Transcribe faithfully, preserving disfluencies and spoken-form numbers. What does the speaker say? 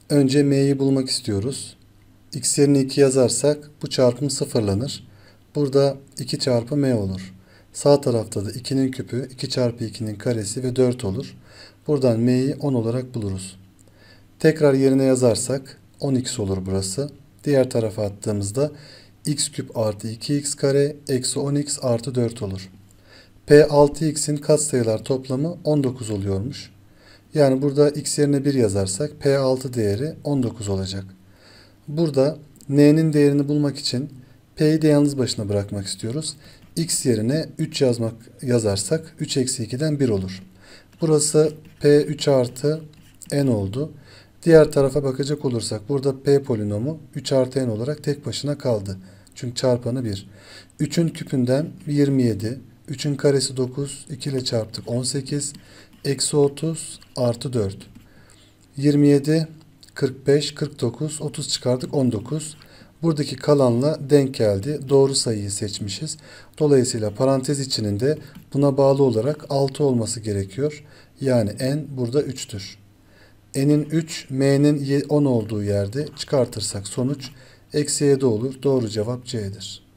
Önce m'yi bulmak istiyoruz. X yerine iki yazarsak bu çarpım sıfırlanır. Burada iki çarpı m olur. Sağ tarafta da ikinin küpü, iki çarpı ikinin karesi ve dört olur. Buradan m'yi on olarak buluruz. Tekrar yerine yazarsak on x olur burası. Diğer tarafa attığımızda x küp artı iki x kare eksi on x artı dört olur. P altı x'in katsayılar toplamı on dokuz oluyormuş. Yani burada x yerine bir yazarsak P altı değeri on dokuz olacak. Burada n'nin değerini bulmak için P'yi de yalnız başına bırakmak istiyoruz. X yerine üç yazmak yazarsak üç eksi ikiden bir olur. Burası P üç artı n oldu. Diğer tarafa bakacak olursak burada P polinomu üç artı n olarak tek başına kaldı. Çünkü çarpanı bir. üçün küpünden yirmi yedi. üçün karesi dokuz. iki ile çarptık on sekiz. Eksi otuz artı dört. yirmi yedi, kırk beş, kırk dokuz, otuz çıkardık on dokuz. Buradaki kalanla denk geldi. Doğru sayıyı seçmişiz. Dolayısıyla parantez içinin de buna bağlı olarak altı olması gerekiyor. Yani n burada üçtür. N'in üç, m'nin on olduğu yerde çıkartırsak sonuç eksi yedi olur. Doğru cevap C'dir.